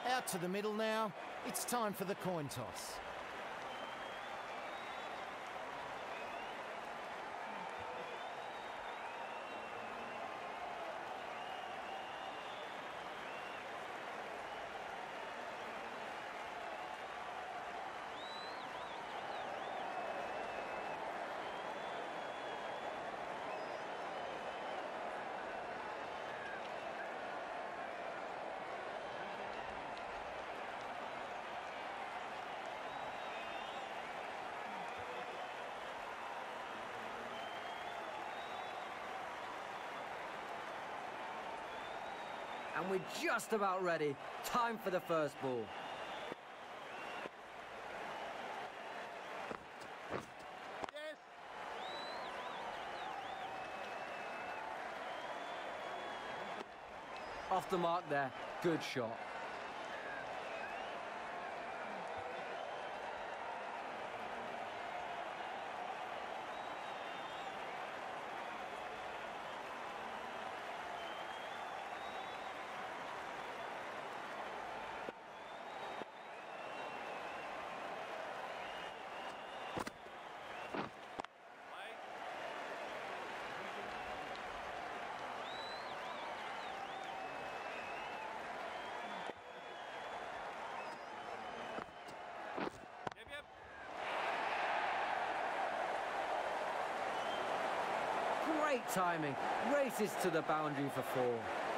Out to the middle now. It's time for the coin toss. And we're just about ready. Time for the first ball. Yes. Off the mark there. Good shot. Great timing. Races to the boundary for 4.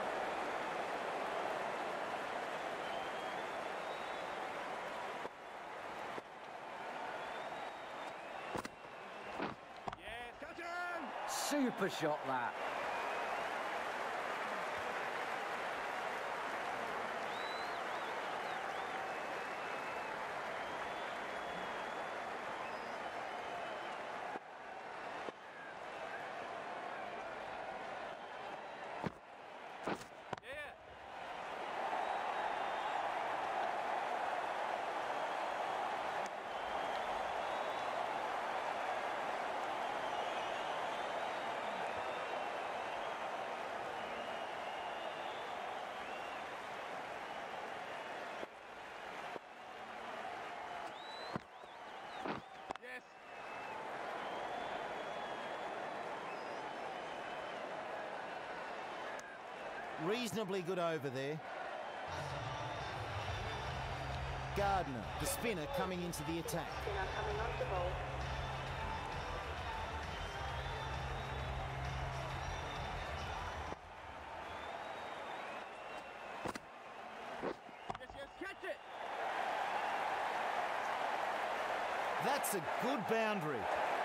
Yes. Catch him! Super shot that. Yes. Reasonably good over there. Gardner, the spinner, coming into the attack. Spinner coming on the ball. Yes, yes. Catch it! That's a good boundary.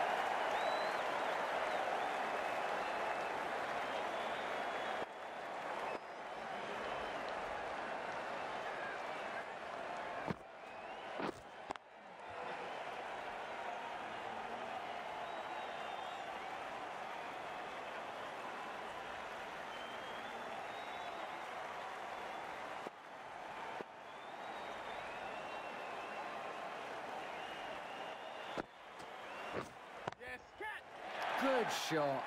Yes. Catch! Good shot.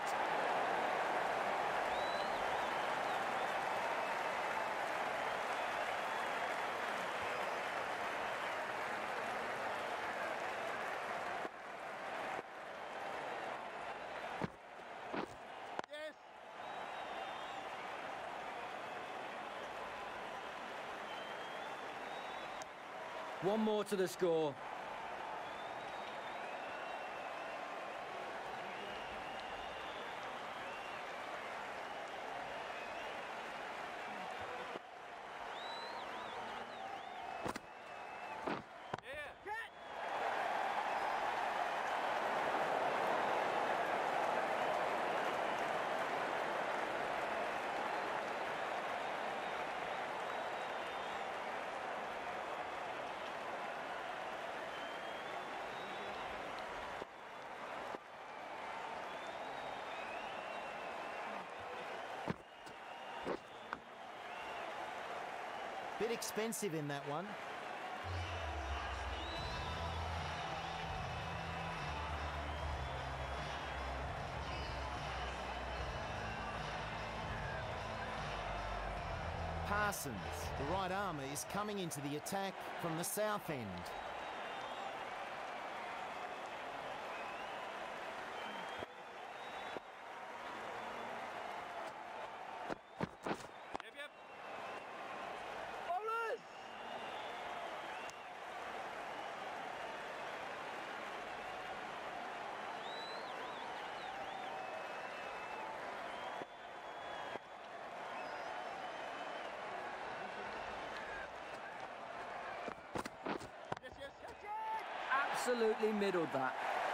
Yes. One more to the score. Yeah. Catch! Bit expensive in that one. Parsons. The right armour is coming into the attack from the south end. Yep. Bowlers! Absolutely middled that.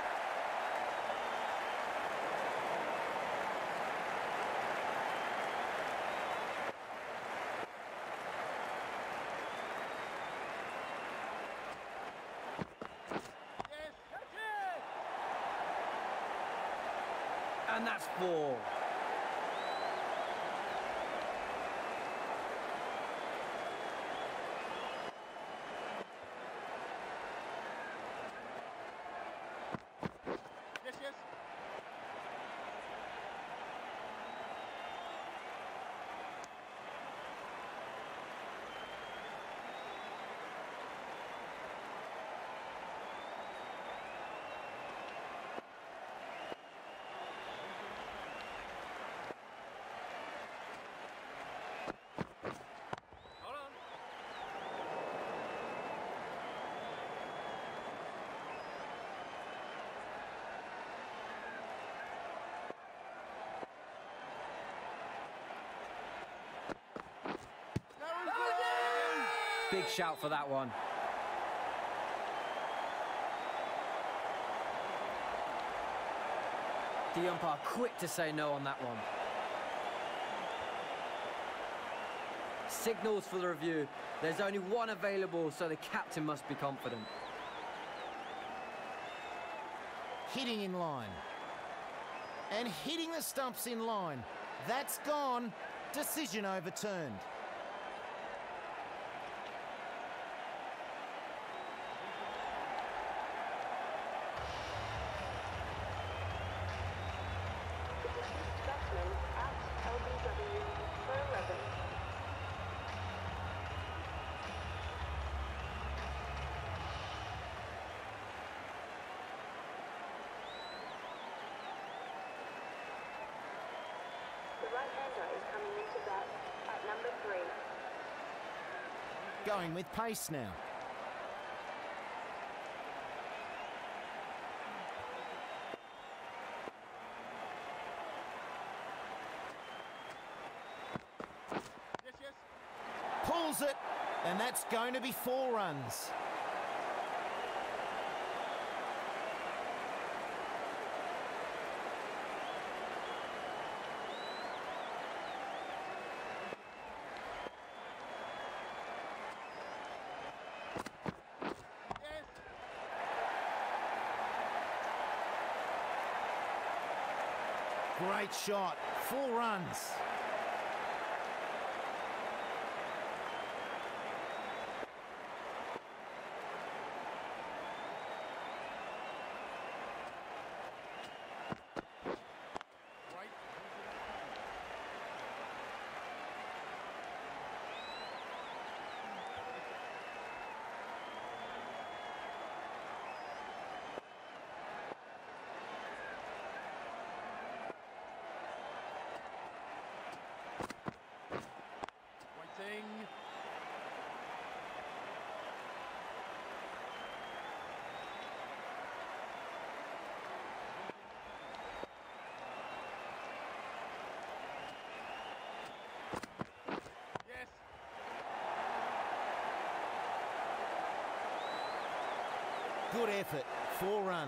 And that's 4. Big shout for that one. The umpire quick to say no on that one. Signals for the review. There's only one available, so the captain must be confident. Hitting in line. And hitting the stumps in line. That's gone. Decision overturned. Right-hander is coming into bat at number 3. Going with pace now. Pulls it, and that's going to be 4 runs. Great shot, 4 runs. Good effort, 4 runs.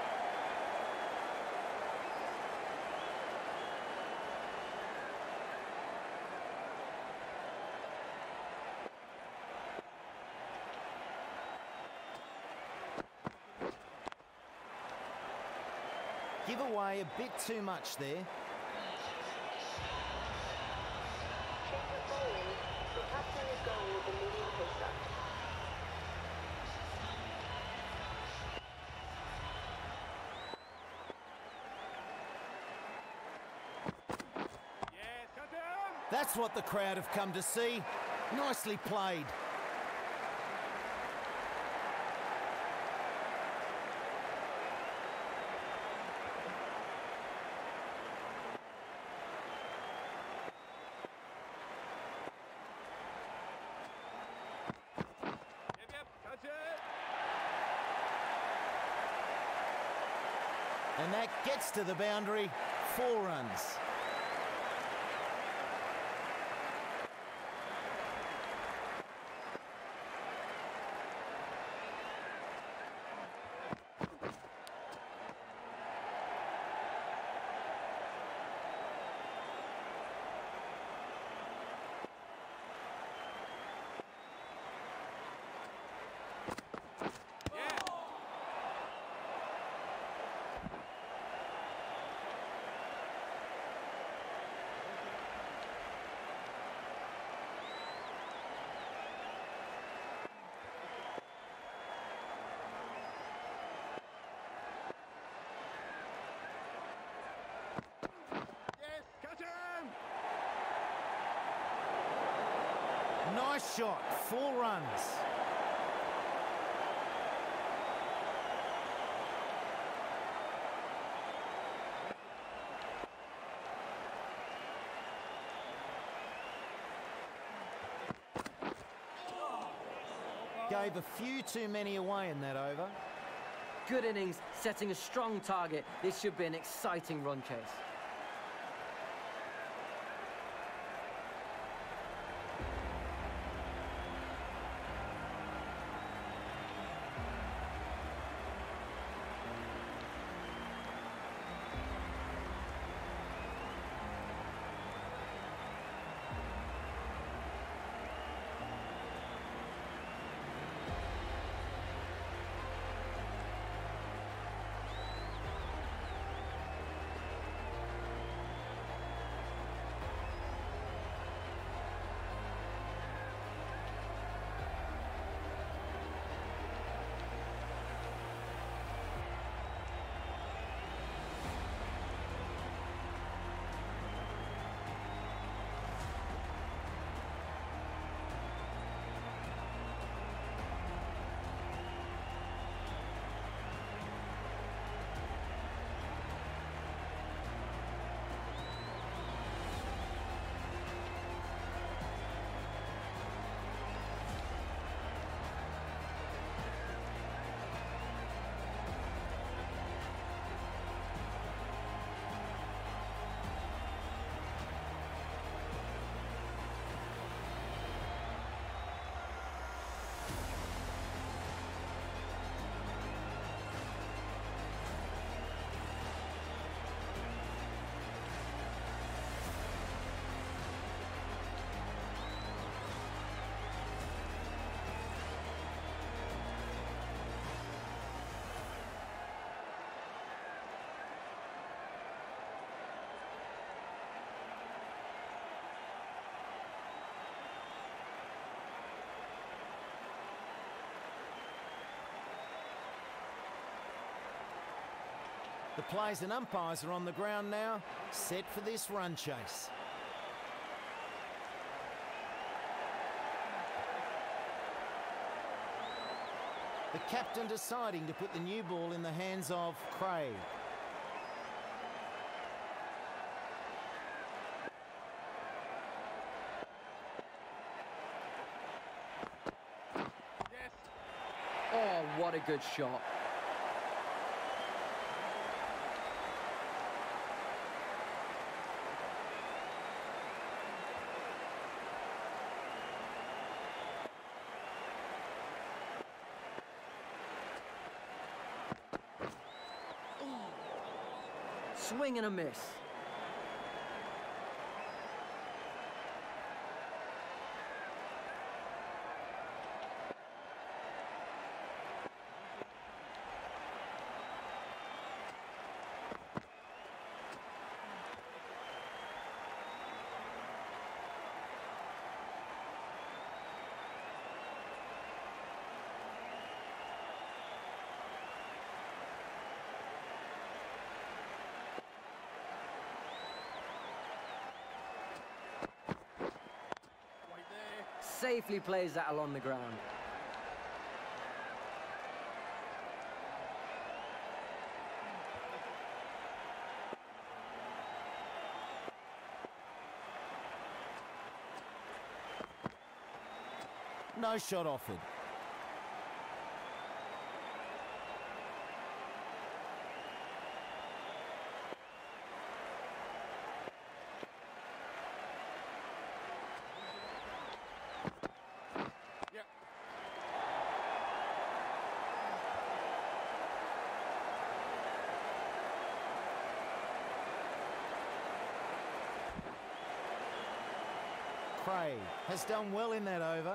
Give away a bit too much there. Change of bowling. The captain is going with the medium pacer. That's what the crowd have come to see. Nicely played. Yep, catch it. And that gets to the boundary. 4 runs. Yeah. Yes, catch him. Nice shot. 4 runs. Gave a few too many away in that over. Good innings, setting a strong target. This should be an exciting run chase. The players and umpires are on the ground now, set for this run chase. The captain deciding to put the new ball in the hands of Craig. Yes. Oh, what a good shot. Swing and a miss. safely plays that along the ground. No shot offered. Yeah. Craig has done well in that over.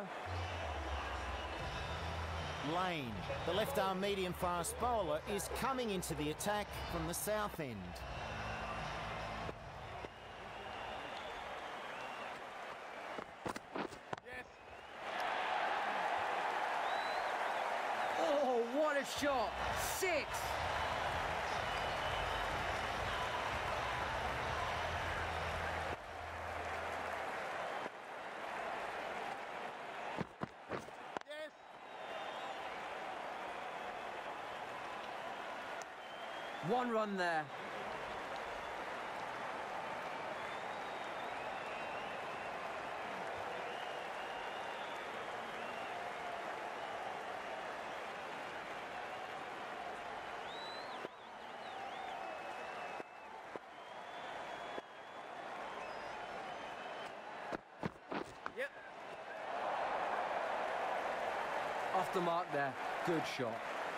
Lane, the left-arm medium-fast bowler, is coming into the attack from the south end. Yes. Oh, what a shot! 6! Yes. One run there. Yep. Off the mark there. Good shot.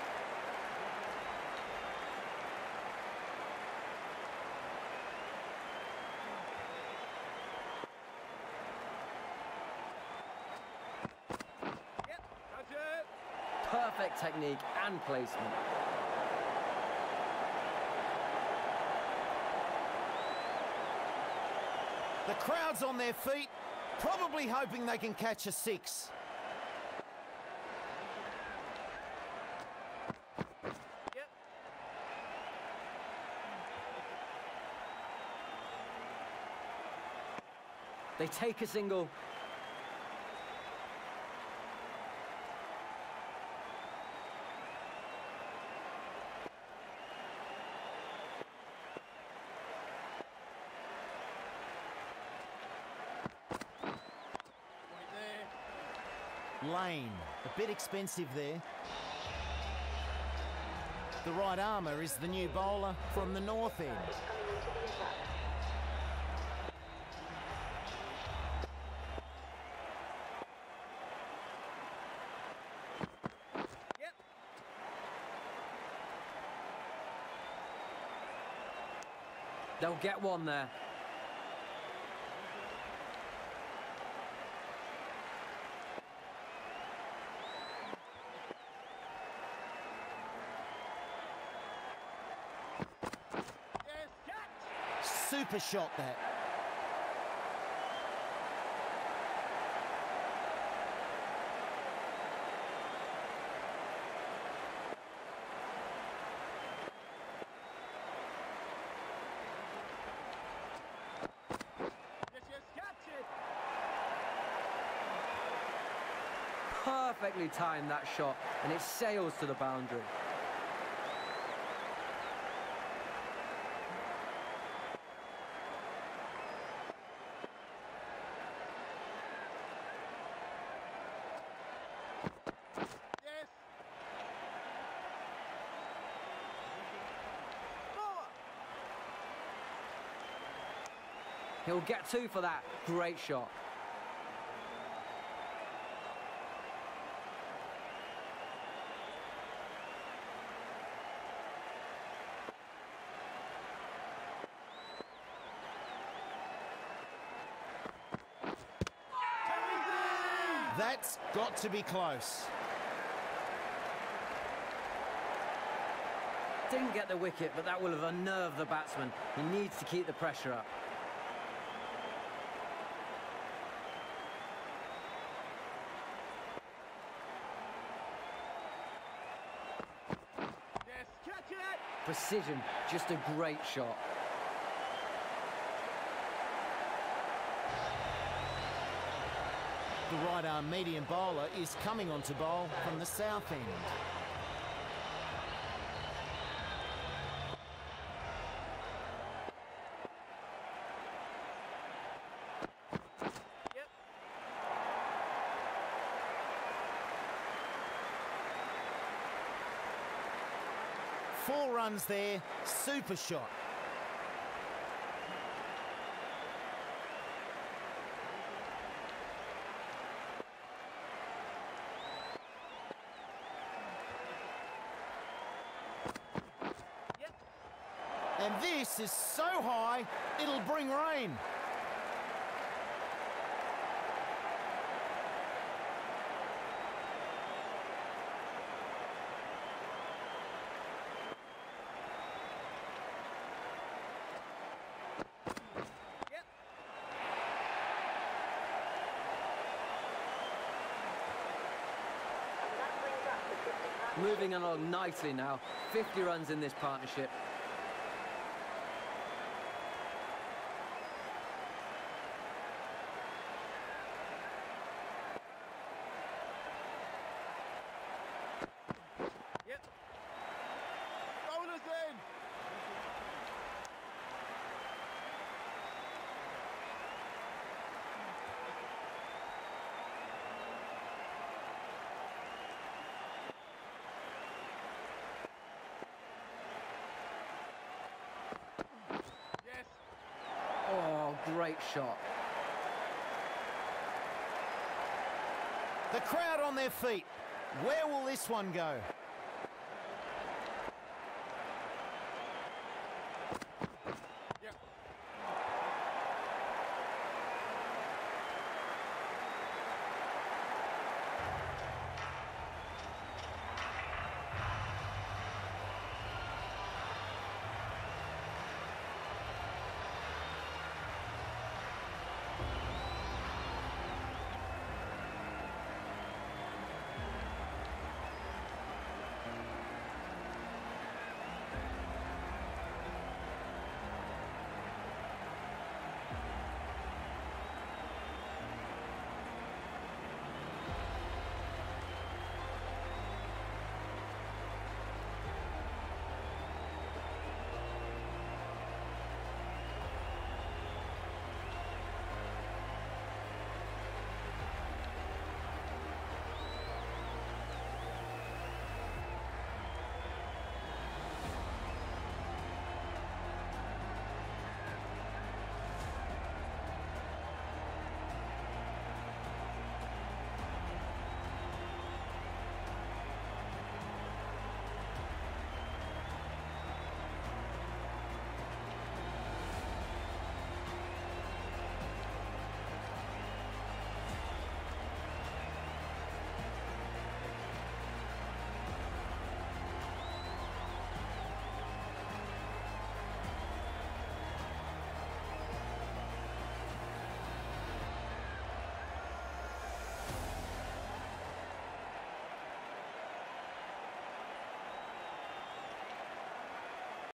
Yep. Catch it. Perfect technique and placement. The crowd's on their feet, probably hoping they can catch a 6. Yep. They take a single. Point there. Lane, a bit expensive there. The right armour is the new bowler from the north end. Is coming into the attack. Yep. They'll get one there. Yes. Catch. Super shot that. Yes. Yes. Catch it. Perfectly timed that shot, and it sails to the boundary. Yes. More. He'll get 2 for that. Great shot. That's got to be close. Didn't get the wicket, but that will have unnerved the batsman. He needs to keep the pressure up. Yes. Catch it. Precision, just a great shot. The right-arm medium bowler is coming on to bowl from the south end. Yep. 4 runs there, super shot. Yep. And this is so high, it'll bring rain. Yep. And that brings up the 50 partnership. Moving along nicely now. 50 runs in this partnership. Yep. Bowlers in. Yes. Oh, great shot. The crowd on their feet. Where will this one go?